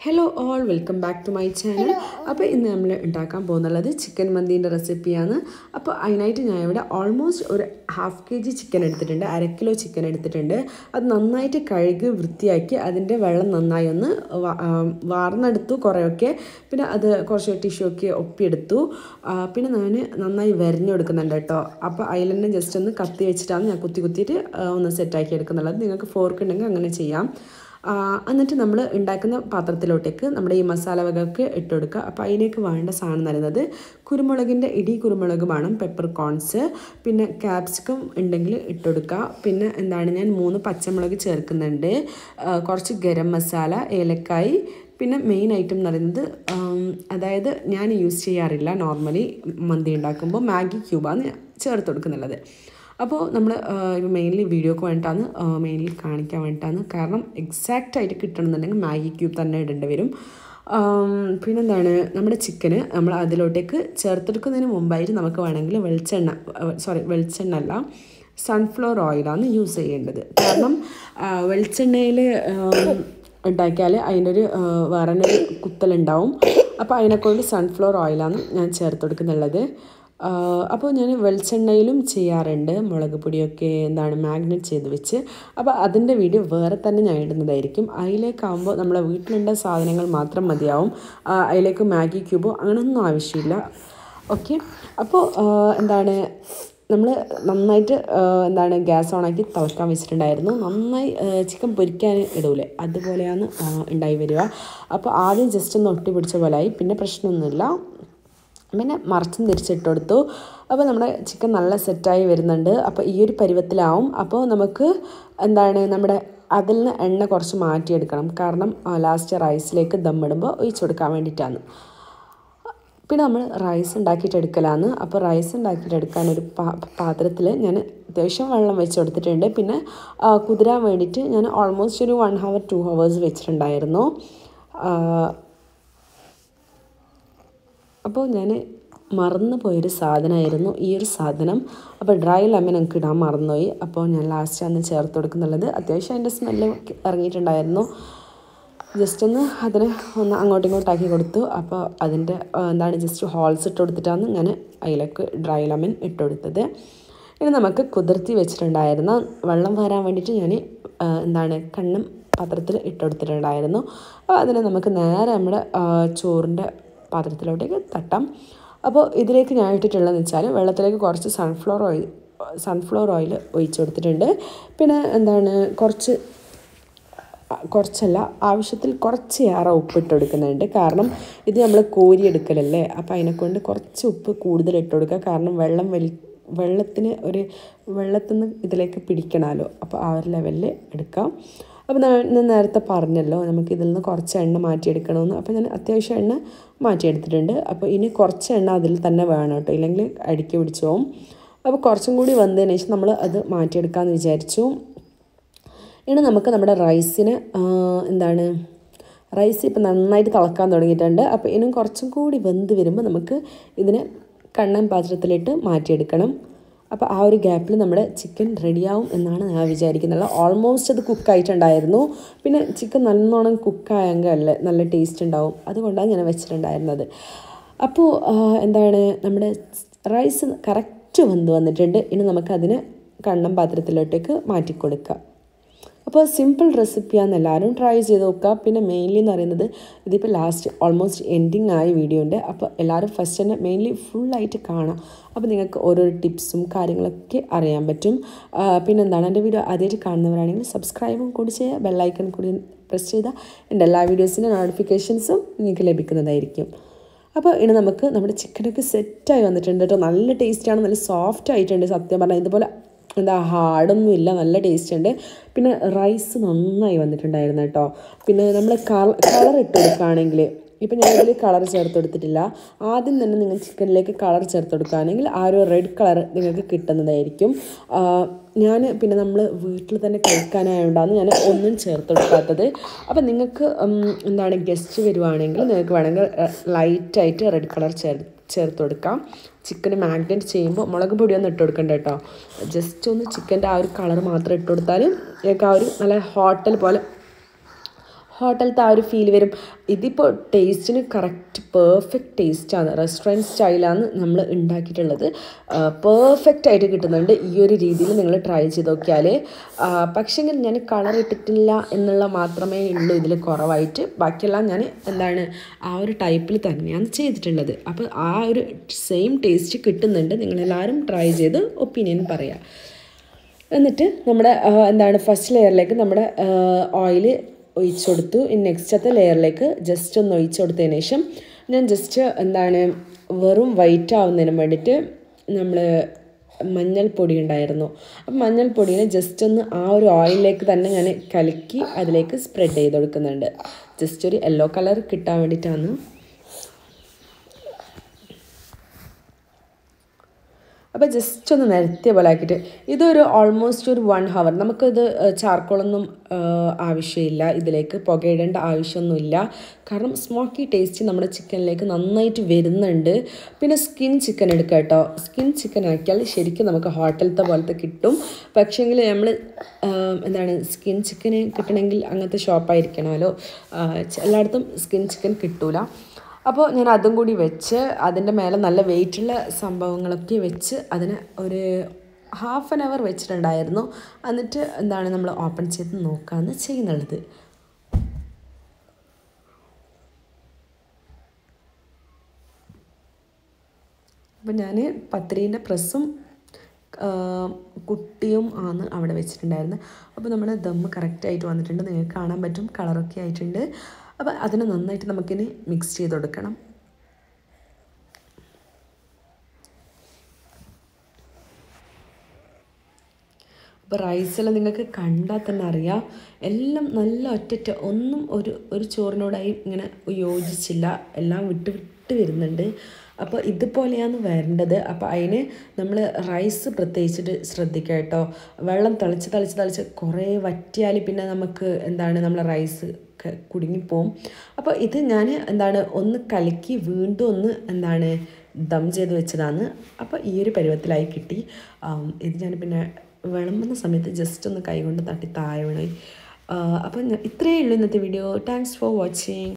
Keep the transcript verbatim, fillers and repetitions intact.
Hello all, welcome back to my channel. അപ്പോൾ ഇന്ന് നമ്മൾ ഉണ്ടാക്കാൻ പോകുന്നത് ചിക്കൻ മന്തിൻ്റെ റെസിപ്പിയാണ്. അപ്പോൾ അതിനായിട്ട് ഞാൻ ഇവിടെ ഓൾമോസ്റ്റ് ഒരു ഹാഫ് കെ ജി ചിക്കൻ എടുത്തിട്ടുണ്ട്, അര കിലോ ചിക്കൻ എടുത്തിട്ടുണ്ട്. അത് നന്നായിട്ട് കഴുകി വൃത്തിയാക്കി അതിൻ്റെ വെള്ളം നന്നായി ഒന്ന് വാർന്നെടുത്തു കുറേയൊക്കെ. പിന്നെ അത് കുറച്ച് ടിഷ്യൂ ഒക്കെ ഒപ്പിയെടുത്തു. പിന്നെ ഞാൻ നന്നായി വരഞ്ഞെടുക്കുന്നുണ്ട് കേട്ടോ. അപ്പോൾ അതിൽ തന്നെ ജസ്റ്റ് ഒന്ന് കത്തി വെച്ചിട്ടാണ് ഞാൻ കുത്തി കുത്തിയിട്ട് ഒന്ന് സെറ്റാക്കി എടുക്കുന്നുള്ളത്. നിങ്ങൾക്ക് ഫോർക്ക് ഉണ്ടെങ്കിൽ അങ്ങനെ ചെയ്യാം. എന്നിട്ട് നമ്മൾ ഉണ്ടാക്കുന്ന പാത്രത്തിലോട്ടേക്ക് നമ്മുടെ ഈ മസാല വകയൊക്കെ ഇട്ട് കൊടുക്കുക. അപ്പോൾ അതിലേക്ക് വേണ്ട സാധനം എന്ന് പറയുന്നത് കുരുമുളകിൻ്റെ ഇടി കുരുമുളക് വേണം, പെപ്പർ കോൺസ്, പിന്നെ ക്യാപ്സിക്കം ഉണ്ടെങ്കിൽ ഇട്ട് കൊടുക്കുക. പിന്നെ എന്താണ് ഞാൻ മൂന്ന് പച്ചമുളക് ചേർക്കുന്നുണ്ട്, കുറച്ച് ഗരം മസാല, ഏലക്കായ്, പിന്നെ മെയിൻ ഐറ്റം എന്ന് പറയുന്നത് അതായത് ഞാൻ യൂസ് ചെയ്യാറില്ല നോർമലി മന്തി ഉണ്ടാക്കുമ്പോൾ മാഗി ക്യൂബാണ് ചേർത്ത് കൊടുക്കുന്നുള്ളത്. അപ്പോൾ നമ്മൾ ഇപ്പോൾ മെയിൻലി വീഡിയോക്ക് വേണ്ടിയിട്ടാണ് മെയിൻലി കാണിക്കാൻ വേണ്ടിയിട്ടാണ്. കാരണം എക്സാക്റ്റ് ആയിട്ട് കിട്ടണമെന്നുണ്ടെങ്കിൽ മാഗി ക്യൂബ് തന്നെ ഇടേണ്ടി വരും. പിന്നെന്താണ് നമ്മുടെ ചിക്കന് നമ്മൾ അതിലോട്ടേക്ക് ചേർത്തെടുക്കുന്നതിന് മുമ്പായിട്ട് നമുക്ക് വേണമെങ്കിൽ വെളിച്ചെണ്ണ സോറി വെളിച്ചെണ്ണ അല്ല സൺഫ്ലവർ ഓയിലാണ് യൂസ് ചെയ്യേണ്ടത്. കാരണം വെളിച്ചെണ്ണയിൽ ഉണ്ടാക്കിയാൽ അതിൻ്റെ ഒരു വേറെ ഒരു കുത്തലുണ്ടാവും. അപ്പോൾ അതിനെക്കൊണ്ട് സൺഫ്ലവർ ഓയിലാണ് ഞാൻ ചേർത്ത് കൊടുക്കുന്നുള്ളത്. അപ്പോൾ ഞാൻ വെളിച്ചെണ്ണയിലും ചെയ്യാറുണ്ട് മുളക് പൊടിയൊക്കെ എന്താണ് മാഗ്നേറ്റ് ചെയ്ത് വെച്ച്. അപ്പോൾ അതിൻ്റെ വീഡിയോ വേറെ തന്നെ ഞാൻ ഇടുന്നതായിരിക്കും. അതിലേക്കാകുമ്പോൾ നമ്മളെ വീട്ടിലുണ്ട സാധനങ്ങൾ മാത്രം മതിയാവും. അതിലേക്ക് മാഗി ക്യൂബോ അങ്ങനെയൊന്നും ആവശ്യമില്ല. ഓക്കെ, അപ്പോൾ എന്താണ് നമ്മൾ നന്നായിട്ട് എന്താണ് ഗ്യാസ് ഓണാക്കി തിളക്കാൻ വെച്ചിട്ടുണ്ടായിരുന്നു. നന്നായി ചിക്കൻ പൊരിക്കാൻ ഇടൂലേ, അതുപോലെയാണ് ഉണ്ടായി വരിക. അപ്പോൾ ആദ്യം ജസ്റ്റ് ഒന്ന് ഒട്ടി പിടിച്ച പോലെയായി, പിന്നെ പ്രശ്നമൊന്നുമില്ല. പിന്നെ മറിച്ചും തിരിച്ചിട്ട് കൊടുത്തു. അപ്പോൾ നമ്മുടെ ചിക്കൻ നല്ല സെറ്റായി വരുന്നുണ്ട്. അപ്പോൾ ഈ ഒരു പരുവത്തിലാവും. അപ്പോൾ നമുക്ക് എന്താണ് നമ്മുടെ അതിൽ നിന്ന് എണ്ണ കുറച്ച് മാറ്റിയെടുക്കണം. കാരണം ലാസ്റ്റ് റൈസിലേക്ക് ദമ്മിടുമ്പോൾ ഒഴിച്ചു കൊടുക്കാൻ വേണ്ടിയിട്ടാണ്. പിന്നെ നമ്മൾ റൈസ് ഉണ്ടാക്കിയിട്ട് എടുക്കലാണ്. അപ്പോൾ റൈസ് ഉണ്ടാക്കിയിട്ട് എടുക്കാൻ ഒരു പാ പാത്രത്തിൽ ഞാൻ അത്യാവശ്യം വെള്ളം വെച്ച് കൊടുത്തിട്ടുണ്ട്. പിന്നെ കുതിരാൻ വേണ്ടിയിട്ട് ഞാൻ ഓൾമോസ്റ്റ് ഒരു വൺ ഹവർ ടു ഹവേഴ്സ് വെച്ചിട്ടുണ്ടായിരുന്നു. അപ്പോൾ ഞാൻ മറന്നു പോയൊരു സാധനമായിരുന്നു ഈ ഒരു സാധനം. അപ്പോൾ ഡ്രൈ ലെമൺ എനിക്ക് ഇടാൻ മറന്നുപോയി. അപ്പോൾ ഞാൻ ലാസ്റ്റ് അന്ന് ചേർത്ത് കൊടുക്കുന്നുള്ളത്. അത്യാവശ്യം അതിൻ്റെ സ്മെല്ല് ഇറങ്ങിയിട്ടുണ്ടായിരുന്നു. ജസ്റ്റ് ഒന്ന് അതിന് ഒന്ന് അങ്ങോട്ടും ഇങ്ങോട്ടാക്കി കൊടുത്തു. അപ്പോൾ അതിൻ്റെ എന്താണ് ജസ്റ്റ് ഹോൾസ് ഇട്ട് കൊടുത്തിട്ടാണ് ഞാൻ അതിലേക്ക് ഡ്രൈ ലെമൺ ഇട്ട് കൊടുത്തത്. ഇനി നമുക്ക് കുതിർത്തി വെച്ചിട്ടുണ്ടായിരുന്ന വെള്ളം വരാൻ വേണ്ടിയിട്ട് ഞാൻ എന്താണ് കണ്ണും പാത്രത്തിൽ ഇട്ട് കൊടുത്തിട്ടുണ്ടായിരുന്നു. അപ്പോൾ അതിനെ നമുക്ക് നേരെ നമ്മുടെ ചോറിൻ്റെ പാത്രത്തിലോട്ടേക്ക് തട്ടാം. അപ്പോൾ ഇതിലേക്ക് ഞാൻ ഇട്ടിട്ടുള്ളതെന്ന് വെച്ചാൽ വെള്ളത്തിലേക്ക് കുറച്ച് സൺഫ്ലവർ ഓയിൽ സൺഫ്ലവർ ഓയിൽ ഒഴിച്ച് കൊടുത്തിട്ടുണ്ട്. പിന്നെ എന്താണ് കുറച്ച് കുറച്ചല്ല ആവശ്യത്തിൽ കുറച്ച് ഏറെ ഉപ്പ് ഇട്ട് കൊടുക്കുന്നുണ്ട്. കാരണം ഇത് നമ്മൾ കോരിയെടുക്കലല്ലേ, അപ്പോൾ അതിനെക്കൊണ്ട് കുറച്ച് ഉപ്പ് കൂടുതൽ ഇട്ട് കൊടുക്കുക. കാരണം വെള്ളം വലി വെള്ളത്തിന് ഒരു വെള്ളത്തിൽ നിന്ന് ഇതിലേക്ക് പിടിക്കണമല്ലോ, അപ്പോൾ ആ ഒരു ലെവലിൽ എടുക്കാം. അപ്പോൾ ഞാൻ നേരത്തെ പറഞ്ഞല്ലോ നമുക്ക് ഇതിൽ നിന്ന് കുറച്ച് എണ്ണ മാറ്റിയെടുക്കണമെന്ന്. അപ്പോൾ ഞാൻ അത്യാവശ്യം എണ്ണ മാറ്റിയെടുത്തിട്ടുണ്ട്. അപ്പോൾ ഇനി കുറച്ച് എണ്ണ അതിൽ തന്നെ വേണം കേട്ടോ, ഇല്ലെങ്കിൽ അടിക്ക് പിടിച്ചു പോകും. അപ്പോൾ കുറച്ചും കൂടി വന്നതിന് ശേഷം നമ്മൾ അത് മാറ്റിയെടുക്കാമെന്ന് വിചാരിച്ചു. ഇനി നമുക്ക് നമ്മുടെ റൈസിന് എന്താണ് റൈസ് ഇപ്പോൾ നന്നായിട്ട് തിളക്കാൻ തുടങ്ങിയിട്ടുണ്ട്. അപ്പോൾ ഇനിയും കുറച്ചും കൂടി വെന്ത് വരുമ്പോൾ നമുക്ക് ഇതിനെ കണ്ണൻ പാത്രത്തിലിട്ട് മാറ്റിയെടുക്കണം. അപ്പോൾ ആ ഒരു ഗ്യാപ്പിൽ നമ്മുടെ ചിക്കൻ റെഡിയാവും എന്നാണ് ഞാൻ വിചാരിക്കുന്നത്. ഓൾമോസ്റ്റ് അത് കുക്കായിട്ടുണ്ടായിരുന്നു. പിന്നെ ചിക്കൻ നല്ലോണം കുക്കായെങ്കിൽ അല്ലേ നല്ല ടേസ്റ്റ് ഉണ്ടാവും, അതുകൊണ്ടാണ് ഞാൻ വെച്ചിട്ടുണ്ടായിരുന്നത്. അപ്പോൾ എന്താണ് നമ്മുടെ റൈസ് കറക്റ്റ് വെന്ത് വന്നിട്ടുണ്ട്. ഇനി നമുക്കതിന് കണ്ണൻ പാത്രത്തിലോട്ടേക്ക് മാറ്റിക്കൊടുക്കാം. അപ്പോൾ സിമ്പിൾ റെസിപ്പിയാണ്, എല്ലാവരും ട്രൈ ചെയ്ത് നോക്കുക. പിന്നെ മെയിൻലി എന്ന് പറയുന്നത് ഇതിപ്പോൾ ലാസ്റ്റ് ഓൾമോസ്റ്റ് എൻഡിങ് ആയ വീഡിയോ ഉണ്ട്. അപ്പോൾ എല്ലാവരും ഫസ്റ്റ് തന്നെ മെയിൻലി ഫുള്ളായിട്ട് കാണാം. അപ്പോൾ നിങ്ങൾക്ക് ഓരോ ടിപ്സും കാര്യങ്ങളൊക്കെ അറിയാൻ പറ്റും. പിന്നെ എന്താണ് എൻ്റെ വീഡിയോ ആദ്യമായിട്ട് കാണുന്നവരാണെങ്കിൽ സബ്സ്ക്രൈബും കൂടി ചെയ്യുക, ബെല്ലൈക്കൺ കൂടി പ്രസ് ചെയ്താൽ എൻ്റെ എല്ലാ വീഡിയോസിൻ്റെ നോട്ടിഫിക്കേഷൻസും നിങ്ങൾക്ക് ലഭിക്കുന്നതായിരിക്കും. അപ്പോൾ ഇനി നമുക്ക് നമ്മുടെ ചിക്കനൊക്കെ സെറ്റായി വന്നിട്ടുണ്ട് കേട്ടോ. നല്ല ടേസ്റ്റാണ്, നല്ല സോഫ്റ്റ് ആയിട്ടുണ്ട്. സത്യം പറഞ്ഞാൽ ഇതുപോലെ എന്താ ഹാർഡൊന്നും ഇല്ല, നല്ല ടേസ്റ്റ് ഉണ്ട്. പിന്നെ റൈസ് നന്നായി വന്നിട്ടുണ്ടായിരുന്നു കേട്ടോ. പിന്നെ നമ്മൾ കളർ കളർ ഇട്ട് കൊടുക്കുകയാണെങ്കിൽ ഇപ്പം ഞാനിതിൽ കളർ ചേർത്ത് കൊടുത്തിട്ടില്ല. ആദ്യം തന്നെ നിങ്ങൾ ചിക്കനിലേക്ക് കളർ ചേർത്ത് കൊടുക്കുകയാണെങ്കിൽ ആ ഒരു റെഡ് കളർ നിങ്ങൾക്ക് കിട്ടുന്നതായിരിക്കും. ഞാൻ പിന്നെ നമ്മൾ വീട്ടിൽ തന്നെ കഴിക്കാനായതുകൊണ്ടാണ് ഞാൻ ഒന്നും ചേർത്ത് കൊടുക്കാത്തത്. അപ്പോൾ നിങ്ങൾക്ക് എന്താണ് ഗസ്റ്റ് വരുവാണെങ്കിൽ നിങ്ങൾക്ക് വേണമെങ്കിൽ ലൈറ്റായിട്ട് റെഡ് കളർ ചേർ ചേർത്ത് കൊടുക്കാം. ചിക്കന് മാഗ്നേറ്റ് ചെയ്യുമ്പോൾ മുളക് പൊടിയൊന്നും ഇട്ട് കൊടുക്കണ്ട കേട്ടോ. ജസ്റ്റ് ഒന്ന് ചിക്കൻ്റെ ആ ഒരു കളർ മാത്രം ഇട്ട് കൊടുത്താൽ നിങ്ങൾക്ക് ആ ഒരു നല്ല ഹോട്ടൽ പോലെ ഹോട്ടലത്തെ ആ ഒരു ഫീൽ വരും. ഇതിപ്പോൾ ടേസ്റ്റിന് കറക്റ്റ് പെർഫെക്റ്റ് ടേസ്റ്റാണ്. റെസ്റ്റോറൻറ്റ് സ്റ്റൈലാണ് നമ്മൾ ഉണ്ടാക്കിയിട്ടുള്ളത്. പെർഫെക്റ്റ് ആയിട്ട് കിട്ടുന്നുണ്ട്. ഈ ഒരു രീതിയിൽ നിങ്ങൾ ട്രൈ ചെയ്ത് നോക്കിയാൽ. പക്ഷേങ്കിൽ ഞാൻ കളർ ഇട്ടിട്ടില്ല എന്നുള്ള മാത്രമേ ഉള്ളൂ ഇതിൽ കുറവായിട്ട്. ബാക്കിയെല്ലാം ഞാൻ എന്താണ് ആ ഒരു ടൈപ്പിൽ തന്നെയാണ് ചെയ്തിട്ടുള്ളത്. അപ്പോൾ ആ ഒരു സെയിം ടേസ്റ്റ് കിട്ടുന്നുണ്ട്. നിങ്ങളെല്ലാവരും ട്രൈ ചെയ്ത് ഒപ്പീനിയൻ പറയുക. എന്നിട്ട് നമ്മുടെ എന്താണ് ഫസ്റ്റ് ലെയറിലേക്ക് നമ്മുടെ ഓയിൽ ഒഴിച്ചു കൊടുത്തു. ഇനി നെക്സ്റ്റത്തെ ലെയറിലേക്ക് ജസ്റ്റ് ഒന്ന് ഒഴിച്ചു കൊടുത്തതിന് ശേഷം ഞാൻ ജസ്റ്റ് എന്താണ് വെറും വൈറ്റ് ആവുന്നതിന് വേണ്ടിയിട്ട് നമ്മൾ മഞ്ഞൾപ്പൊടി ഉണ്ടായിരുന്നു. അപ്പം മഞ്ഞൾപ്പൊടിനെ ജസ്റ്റ് ഒന്ന് ആ ഒരു ഓയിലിലേക്ക് തന്നെ ഞാൻ കലക്കി അതിലേക്ക് സ്പ്രെഡ് ചെയ്ത് കൊടുക്കുന്നുണ്ട്. ജസ്റ്റ് ഒരു യെല്ലോ കളർ കിട്ടാൻ വേണ്ടിയിട്ടാണ്. അപ്പോൾ ജസ്റ്റ് ഒന്ന് നിരത്തിയ പോലെ ആക്കിയിട്ട് ഇതൊരു ഓൾമോസ്റ്റ് ഒരു വൺ ഹവർ നമുക്കിത് ചാർക്കോളൊന്നും ആവശ്യമില്ല. ഇതിലേക്ക് പുകയിടേണ്ട ആവശ്യമൊന്നുമില്ല. കാരണം സ്മോക്കി ടേസ്റ്റ് നമ്മുടെ ചിക്കനിലേക്ക് നന്നായിട്ട് വരുന്നുണ്ട്. പിന്നെ സ്കിൻ ചിക്കൻ എടുക്കുക കേട്ടോ. സ്കിൻ ചിക്കൻ ആക്കിയാൽ ശരിക്കും നമുക്ക് ഹോട്ടലത്തെ പോലത്തെ കിട്ടും. പക്ഷേങ്കിൽ നമ്മൾ എന്താണ് സ്കിൻ ചിക്കന് കിട്ടണമെങ്കിൽ അങ്ങനത്തെ ഷോപ്പായിരിക്കണമല്ലോ. എല്ലായിടത്തും സ്കിൻ ചിക്കൻ കിട്ടൂല. അപ്പോൾ ഞാൻ അതും കൂടി വെച്ച് അതിൻ്റെ മേലെ നല്ല വെയിറ്റുള്ള സംഭവങ്ങളൊക്കെ വെച്ച് അതിന് ഒരു ഹാഫ് ആൻ അവർ വെച്ചിട്ടുണ്ടായിരുന്നു. എന്നിട്ട് എന്താണ് നമ്മൾ ഓപ്പൺ ചെയ്ത് നോക്കാമെന്ന് ചെയ്യുന്നുള്ളത്. അപ്പോൾ ഞാൻ പത്തിരീൻ്റെ പ്രസ്സും കുട്ടിയും ആണ് അവിടെ വെച്ചിട്ടുണ്ടായിരുന്നത്. അപ്പോൾ നമ്മുടെ ദമ്മ് കറക്റ്റായിട്ട് വന്നിട്ടുണ്ട്. നിങ്ങൾക്ക് കാണാൻ പറ്റും കളറൊക്കെ ആയിട്ടുണ്ട്. അപ്പോൾ അതിനെ നന്നായിട്ട് നമുക്കിനി മിക്സ് ചെയ്ത് കൊടുക്കണം. അപ്പോൾ റൈസെല്ലാം നിങ്ങൾക്ക് കണ്ടാൽ തന്നെ അറിയാം എല്ലാം നല്ല ഒറ്റ ഒന്നും ഒരു ഒരു ചോറിനോടായി ഇങ്ങനെ യോജിച്ചില്ല. എല്ലാം വിട്ട് വിട്ട് വരുന്നുണ്ട്. അപ്പോൾ ഇതുപോലെയാണ് വരേണ്ടത്. അപ്പോൾ അതിന് നമ്മൾ റൈസ് പ്രത്യേകിച്ചിട്ട് ശ്രദ്ധിക്കുക കേട്ടോ. വെള്ളം തളിച്ച് തളിച്ച് തളിച്ച് കുറേ വറ്റിയാൽ പിന്നെ നമുക്ക് എന്താണ് നമ്മളെ റൈസ് കുടുങ്ങിപ്പോവും. അപ്പോൾ ഇത് ഞാൻ എന്താണ് ഒന്ന് കലക്കി വീണ്ടും ഒന്ന് എന്താണ് ദം ചെയ്ത് വെച്ചതാണ്. അപ്പോൾ ഈ ഒരു പരുവത്തിലായി കിട്ടി. ഇത് ഞാൻ പിന്നെ വിളമ്പുന്ന സമയത്ത് ജസ്റ്റ് ഒന്ന് കൈ കൊണ്ട് തട്ടി താഴെ വീണു. അപ്പം ഇത്രയേ ഉള്ളൂ ഇന്നത്തെ വീഡിയോ. Thanks for watching.